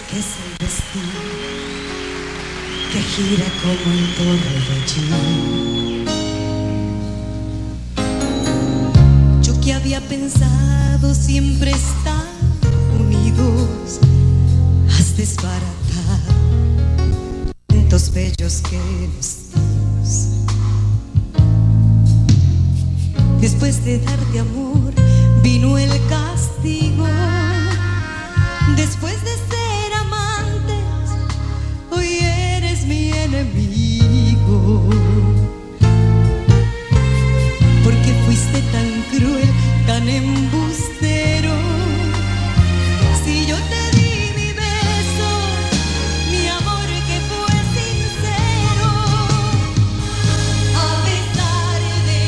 que es el destino que gira como el torbellino. Yo que había pensado siempre estar unidos, has desbaratado tantos bellos que nos dimos. Después de darte amor vino el castigo. Después de ser amantes, hoy eres mi enemigo. Porque fuiste tan cruel, tan embustero. Si yo te di mi beso, mi amor que fue sincero, a pesar de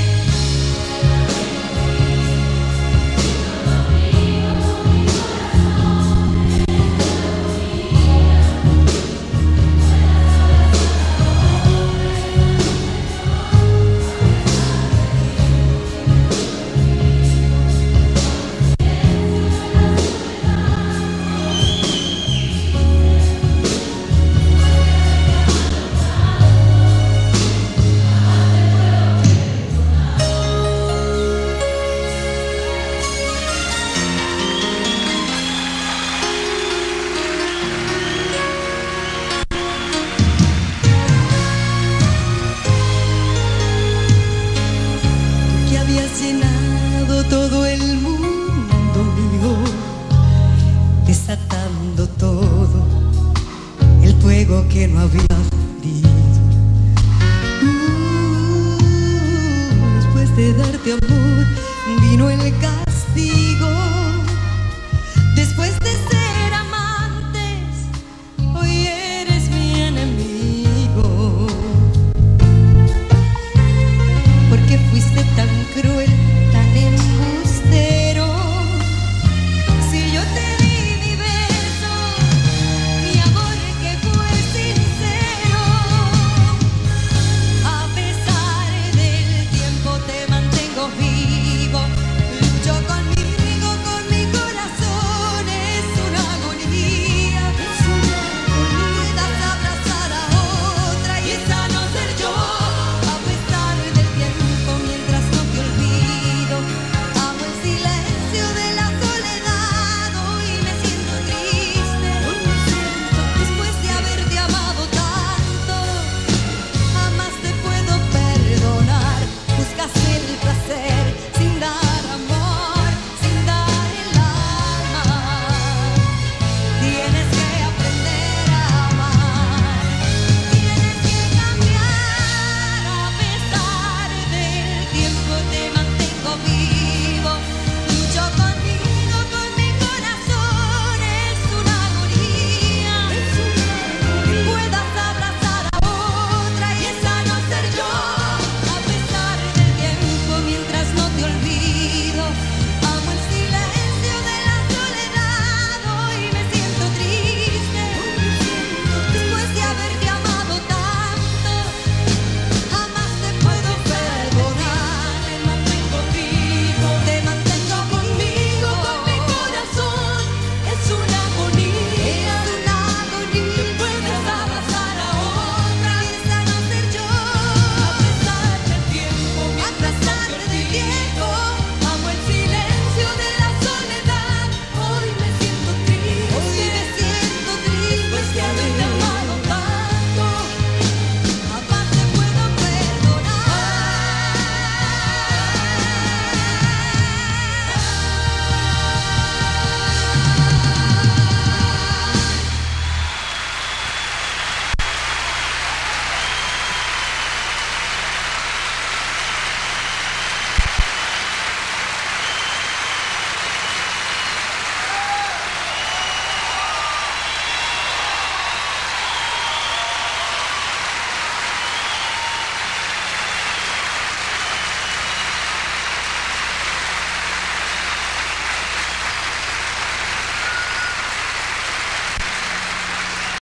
llenado todo el mundo mío, desatando todo el fuego que no había ardido. Después de darte amor